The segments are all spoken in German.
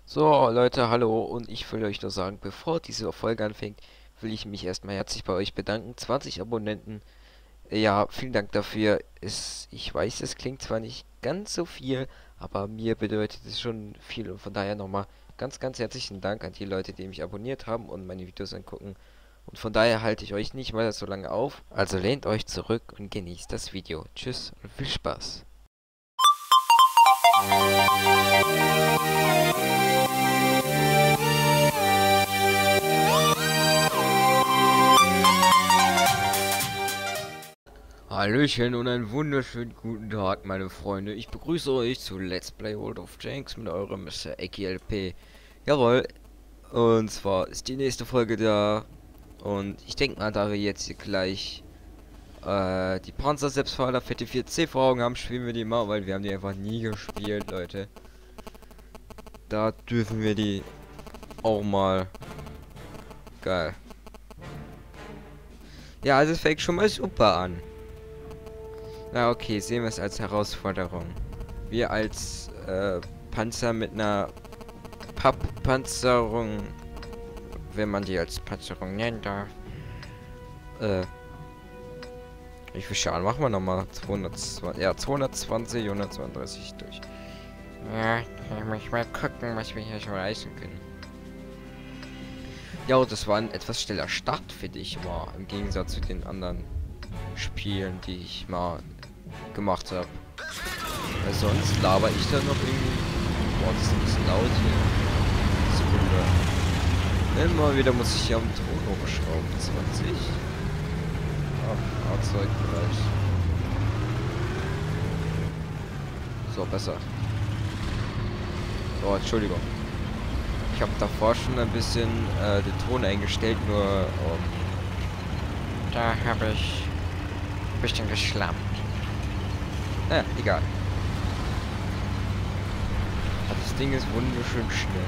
So, Leute, hallo, und ich will euch nur sagen, bevor diese Folge anfängt, will ich mich erstmal herzlich bei euch bedanken. 20 Abonnenten, ja, vielen Dank dafür. Ich weiß, es klingt zwar nicht ganz so viel, aber mir bedeutet es schon viel und von daher nochmal ganz herzlichen Dank an die Leute, die mich abonniert haben und meine Videos angucken. Und von daher halte ich euch nicht weiter so lange auf. Also lehnt euch zurück und genießt das Video. Tschüss und viel Spaß. Hallöchen und einen wunderschönen guten Tag, meine Freunde. Ich begrüße euch zu Let's Play World of Tanks mit eurem Mr. EkiLP. Jawohl, und zwar ist die nächste Folge da. Und ich denke mal, da wir jetzt hier gleich die Panzer-Selbstfahrer für die 4C vor Augen haben, spielen wir die mal, weil wir haben die einfach nie gespielt, Leute. Da dürfen wir die auch mal. Geil. Ja, also es fängt schon mal super an. Na okay, sehen wir es als Herausforderung. Wir als Panzer mit einer Papppanzerung, wenn man die als Panzerung nennen darf. Wie viel Schaden machen wir nochmal? 220, ja, 220, 132 durch. Ja, ich muss mal gucken, was wir hier schon leisten können. Ja, das war ein etwas schneller Start für dich, war im Gegensatz zu den anderen Spielen, die ich mal gemacht habe. Weil sonst laber ich da noch irgendwie. Boah, das ist ein bisschen laut hier. Sekunde. Immer wieder muss ich hier am Ton hochschrauben. 20. Ach, Fahrzeugbereich. So, besser. So, Entschuldigung. Ich habe davor schon ein bisschen den Ton eingestellt, nur da habe ich ein bisschen geschlampt. Ja, egal. Aber das Ding ist wunderschön schnell.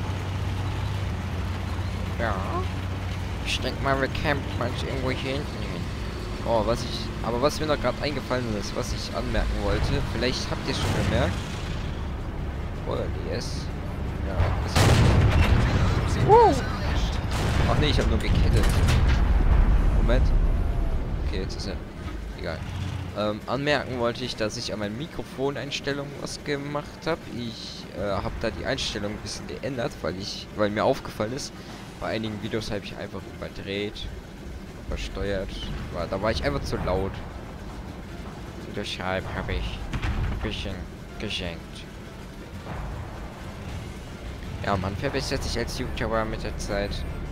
Ja. Ich denke mal, wir campen uns irgendwo hier hinten hin. Oh, was mir noch gerade eingefallen ist, was ich anmerken wollte, vielleicht habt ihr schon gemerkt. Oh, yes. Ja, ach nee, ich habe nur gekettet. Moment. Okay, jetzt ist er. Egal. Anmerken wollte ich, dass ich an meinen Mikrofoneinstellungen was gemacht habe. Ich habe da die Einstellung ein bisschen geändert, weil mir aufgefallen ist, bei einigen Videos habe ich einfach überdreht, versteuert. Da war ich einfach zu laut. Deshalb habe ich ein bisschen gesenkt. Ja, man verbessert sich als YouTuber mit der Zeit.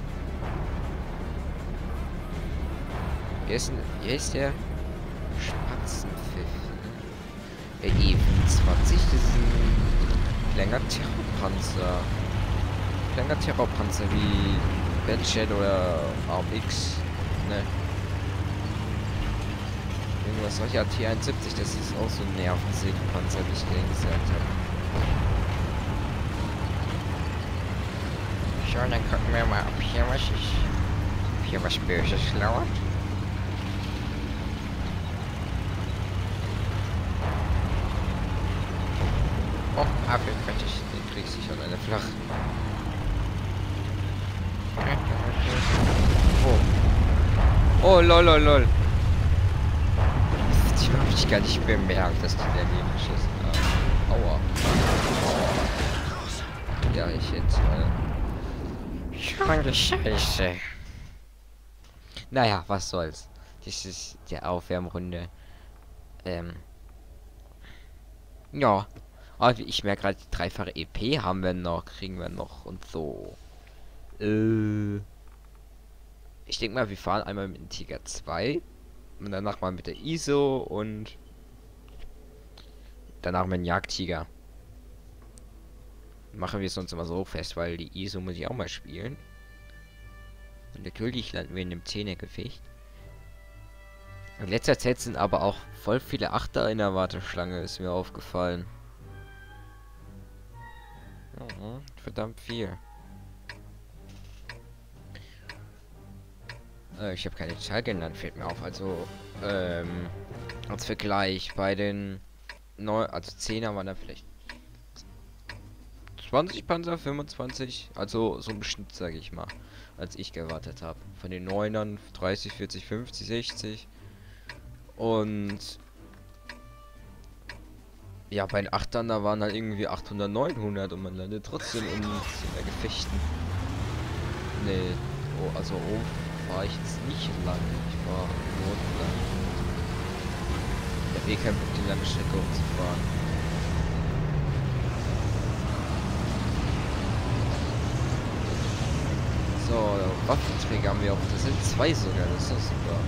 Hier ist der Spatzenpfiff. Der E25, das ist ein kleiner Terrorpanzer. Kleiner Terrorpanzer wie Batchet oder AMX. Ne. Irgendwas solcher T71, das ist auch so ein Nervensägenpanzer, wie ich eben gesagt habe. So, dann gucken wir mal, ob hier was ist. Ob hier was Böses lauert. Oh, Apfelquetsch, den kriegst du schon eine flach. Oh. Oh, lol, lol, lol. Die habe ich gar nicht bemerkt, dass die daneben geschossen haben. Aua. Ja, ich jetzt, schon die Scheiße. Naja, was soll's. Das ist die Aufwärmrunde. Ja. Aber ich merke gerade, die dreifache EP haben wir noch, kriegen wir noch und so. Ich denke mal, wir fahren einmal mit dem Tiger 2 und danach mal mit der ISO und danach mit dem Jagdtiger. Machen wir es uns immer so fest, weil die ISO muss ich auch mal spielen. Und natürlich landen wir in einem 10er Gefecht. In letzter Zeit sind aber auch voll viele Achter in der Warteschlange, ist mir aufgefallen. Mhm, verdammt viel. Ich habe keine Zahl genannt, fällt mir auf. Also, als Vergleich bei den 9, also 10er waren da vielleicht 20 Panzer, 25, also so im Schnitt, sage ich mal, als ich gewartet habe. Von den 9ern 30, 40, 50, 60. Und ja, bei den 8ern, da waren halt irgendwie 800, 900 und man landet trotzdem in Gefechten. Nee, oh, also hoch war ich jetzt nicht lang. Ich war nur lang. Ich habe eh keinen Bock, die lange Strecke hochzufahren. So, Waffenträger haben wir auch. Das sind 2 sogar, das ist doch super.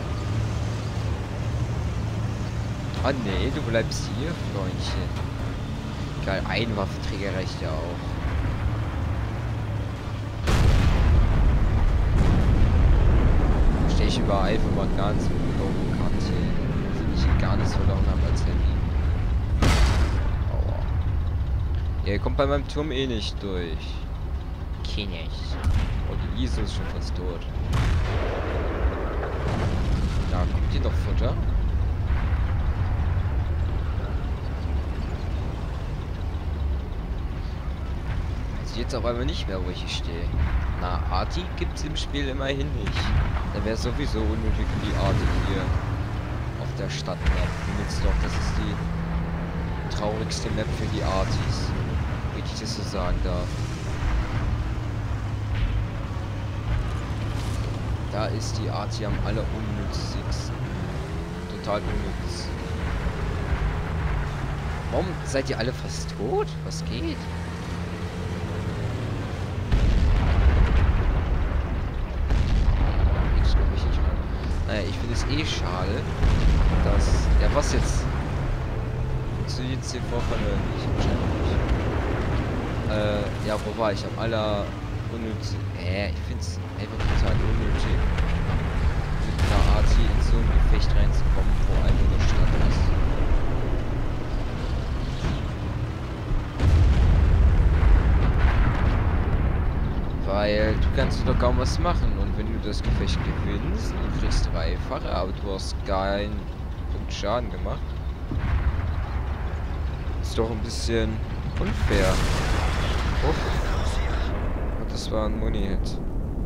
Ah nee, du bleibst hier, Freundchen. Geil, ein Waffenträger reicht ja auch. Stehe ich überall einfach mal ganz provokant hier. Finde ich gar nichts verloren habe als Handy. Aua. Ja, ihr kommt bei meinem Turm eh nicht durch. Kinech. Oh, die ISO ist schon fast tot. Na, kommt hier noch Futter? Jetzt auf einmal nicht mehr, wo ich hier stehe. Na, Arti gibt's im Spiel immerhin nicht. Da wäre sowieso unnötig für die Arti hier auf der Stadtmap. Benutzt doch, das ist die traurigste Map für die Artis. Wenn ich das so sagen darf. Da ist die Arti am allerunnützigsten. Total unnütz. Warum seid ihr alle fast tot? Was geht? Naja, ich finde es eh schade, dass... Ja, was jetzt? Funktioniert jetzt den Vorfall nicht? Wahrscheinlich nicht. Ja, wo war ich? Am aller unnötig... ich finde es einfach total unnötig, mit einer Arti in so ein Gefecht reinzukommen, wo einfach nur Stadt ist. Weil du kannst doch kaum was machen und wenn du das Gefecht gewinnst, du kriegst 3-fache, aber du hast keinen Punkt Schaden gemacht. Ist doch ein bisschen unfair. Oh, das war ein Muni-Hit.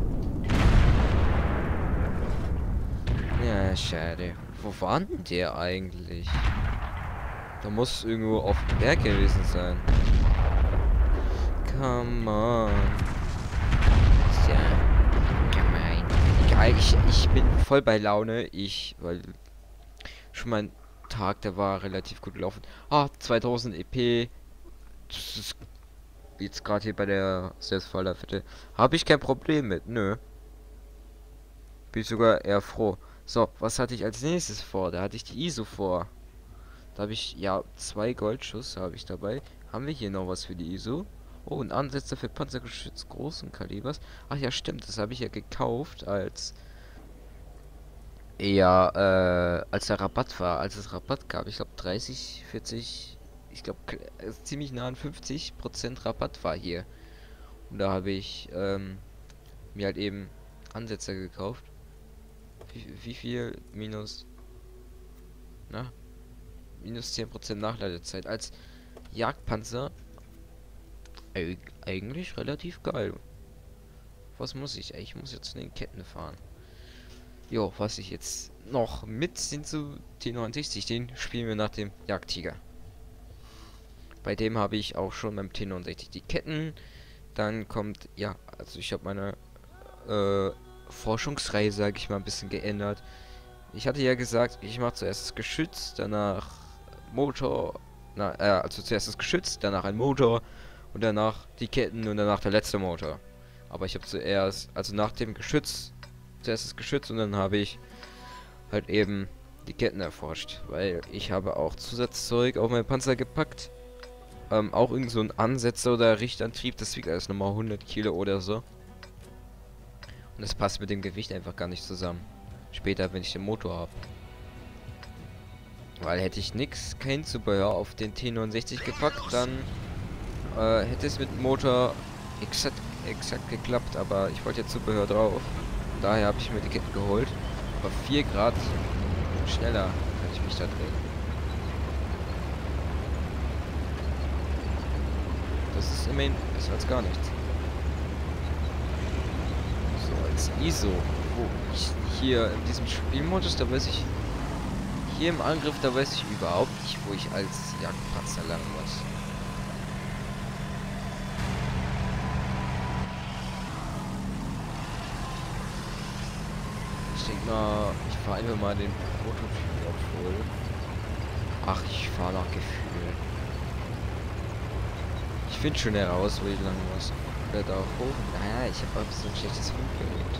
Ja, schade. Wo war denn der eigentlich? Da muss irgendwo auf dem Berg gewesen sein. Come on. Ja, gemein. Egal, ich bin voll bei Laune. Weil schon mein Tag, der war relativ gut gelaufen. 2000 EP. Das ist jetzt gerade hier bei der Selbstfallerfette. Habe ich kein Problem mit, nö. Bin ich sogar eher froh. So, was hatte ich als nächstes vor? Da hatte ich die ISO vor. Da habe ich, ja, 2 Goldschuss habe ich dabei. Haben wir hier noch was für die ISO? Oh, ein Ansetzer für Panzergeschütz großen Kalibers. Ach ja, stimmt, das habe ich ja gekauft als... Ja, als der Rabatt war, als es Rabatt gab. Ich glaube 30, 40, ich glaube ziemlich nah an 50% Rabatt war hier. Und da habe ich mir halt eben Ansetzer gekauft. Wie viel? Minus... Na? Minus 10% Nachladezeit. Als Jagdpanzer eigentlich relativ geil. Was muss ich? Ich muss jetzt zu den Ketten fahren. Jo, was ich jetzt noch mit sind zu T69. Den spielen wir nach dem Jagdtiger. Bei dem habe ich auch schon beim T69 die Ketten. Dann kommt, ja, also ich habe meine Forschungsreihe, sage ich mal, ein bisschen geändert. Ich hatte ja gesagt, ich mache zuerst das Geschütz, danach Motor, also zuerst das Geschütz, danach ein Motor und danach die Ketten und danach der letzte Motor. Aber ich habe zuerst, also nach dem Geschütz, zuerst das Geschütz und dann habe ich halt eben die Ketten erforscht, weil ich habe auch Zusatzzeug auf meinen Panzer gepackt. Auch irgend so ein Ansetzer oder Richtantrieb, das wiegt alles nochmal 100 Kilo oder so. Und das passt mit dem Gewicht einfach gar nicht zusammen. Später, wenn ich den Motor habe. Weil hätte ich kein Zubehör auf den T69 gepackt, dann hätte es mit dem Motor exakt geklappt, aber ich wollte ja Zubehör drauf. Daher habe ich mir die Ketten geholt. Aber 4 Grad schneller kann ich mich da drehen. Das ist immerhin besser als gar nichts. So, als ISO. Wo ich hier in diesem Spielmodus, da weiß ich... Hier im Angriff, da weiß ich überhaupt nicht, wo ich als Jagdpanzer lang muss. Ich denke mal, ich fahre einfach mal den Prototyp abholen. Ach, ich fahre nach Gefühl. Ich finde schon heraus, wo ich lang muss. Oder da hoch. Naja, ich habe auch so ein schlechtes Fundgerät.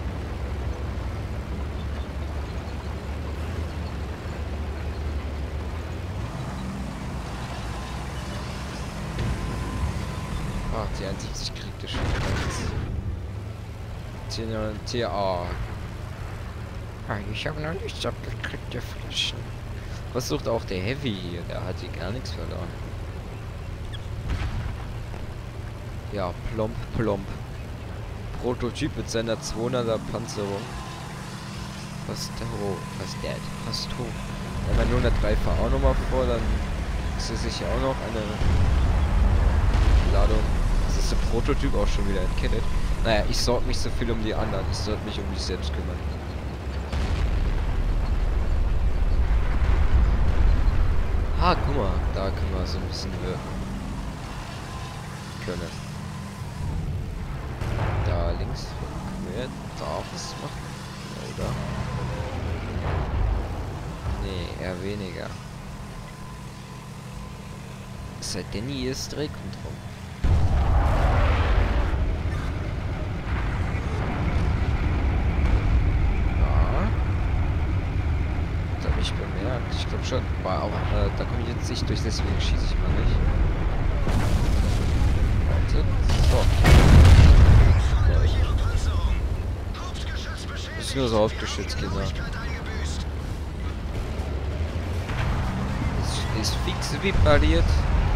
Ach, die 71 kriegt er schon. TA. Ich habe noch nichts abgekriegt, der Frischen. Was sucht auch der Heavy hier? Der hat hier gar nichts verloren. Ja, plomp, plomp. Prototyp mit seiner 200er Panzerung. Fast dead. Fast tot. Wenn man nur eine 3 fahr auch nochmal vor, dann ist es sicher auch noch eine Ladung. Das ist der Prototyp auch schon wieder entkettet. Naja, ich sorge mich so viel um die anderen. Ich sollte mich um mich selbst kümmern. Ah, guck mal, da können wir so ein bisschen wirken können. Da links können wir da was machen. Oder? Nee, eher weniger. Es sei denn, hier ist Drehkontrolle. Bemerkt. Ich glaube schon. War auch, da komme ich jetzt nicht durch, deswegen schieße ich mal nicht. Warte. So. Ist nur so aufgeschützt, Kinder. Ist fix repariert.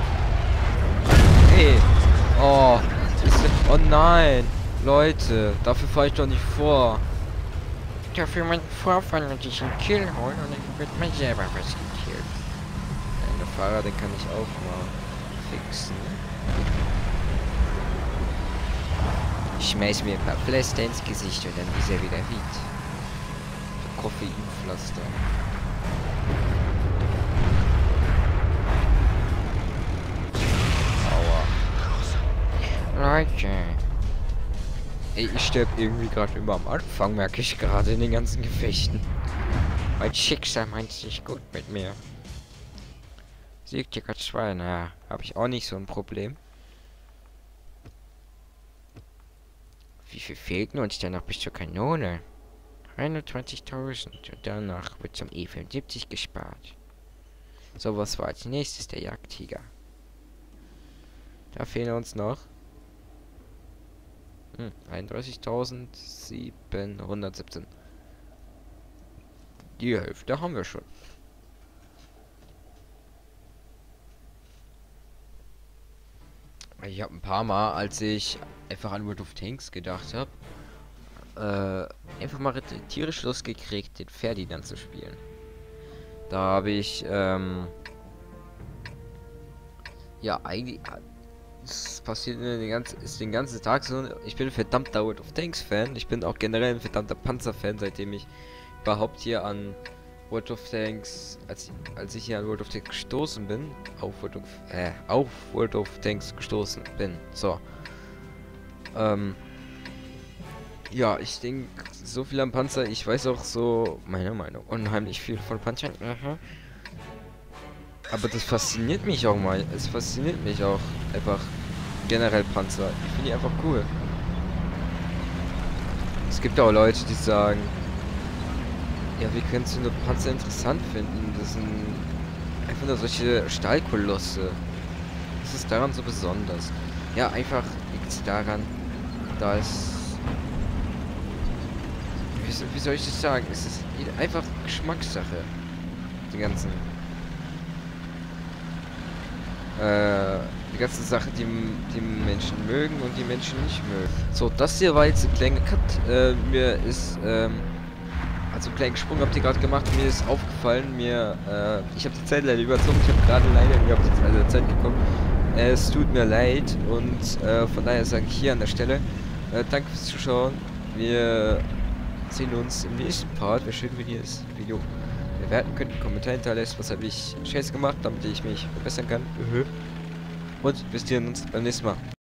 Hey. Oh. Oh nein. Leute. Dafür fahre ich doch nicht vor. Dafür meinen Vorfahren und ich einen Kill holen und dann wird man selber was gekillt. Der Fahrer, den kann ich auch mal fixen. Ich schmeiß mir ein paar Pflaster ins Gesicht und dann ist er wieder fit. Koffeinpflaster. Aua. Leute. Ey, ich sterbe irgendwie gerade immer am Anfang, merke ich gerade in den ganzen Gefechten. Mein Schicksal meint es nicht gut mit mir. Siegticker 2, naja, habe ich auch nicht so ein Problem. Wie viel fehlten uns denn noch bis zur Kanone? 21.000 und danach wird zum E75 gespart. So, was war als nächstes der Jagdtiger? Da fehlen uns noch 31.717. Die Hälfte haben wir schon. Ich habe ein paar Mal, als ich einfach an World of Tanks gedacht habe, einfach mal tierisch Lust gekriegt, den Ferdinand zu spielen. Da habe ich, ja, eigentlich, das passiert ist den ganzen Tag so. Ich bin ein verdammter World of Tanks Fan. Ich bin auch generell ein verdammter Panzer Fan, seitdem ich überhaupt hier an World of Tanks, als ich hier an World of Tanks gestoßen bin, auf World of Tanks gestoßen bin. So. Ja, ich denke so viel am Panzer. Ich weiß auch so, meine Meinung, unheimlich viel von Panzern. Aber das fasziniert mich auch mal. Es fasziniert mich auch einfach generell Panzer. Ich finde die einfach cool. Es gibt auch Leute, die sagen, ja, wie kannst du nur Panzer interessant finden? Das sind einfach nur solche Stahlkolosse. Was ist daran so besonders? Ja, einfach liegt es daran, dass... Wie soll ich das sagen? Es ist einfach Geschmackssache. Die ganzen Sachen, die Menschen mögen und die Menschen nicht mögen. So, das hier war jetzt ein kleiner Cut. Mir ist, also einen kleinen Sprung habt ihr gerade gemacht. Mir ist aufgefallen, ich habe die Zeit leider überzogen. Ich habe gerade leider über die Zeit gekommen. Es tut mir leid und von daher sage ich hier an der Stelle, danke fürs Zuschauen. Wir sehen uns im nächsten Part. Wäre schön, wenn ihr das Video bewerten könnt, einen Kommentar hinterlässt, was habe ich Scheiß gemacht, damit ich mich verbessern kann. Und wir sehen uns beim nächsten Mal.